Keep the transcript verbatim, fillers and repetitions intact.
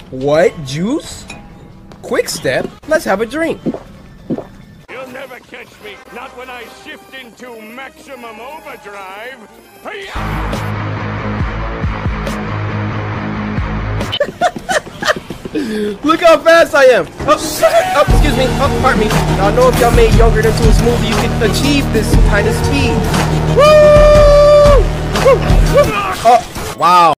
What? Juice? Quick step? Let's have a drink. You'll never catch me, not when I shift into maximum overdrive. Hi-ya! Look how fast I am. Oh, oh, excuse me. Oh, pardon me. I know if y'all made yogurt into a smoothie, you could achieve this kind of speed. Woo! Woo! Woo! Oh, wow.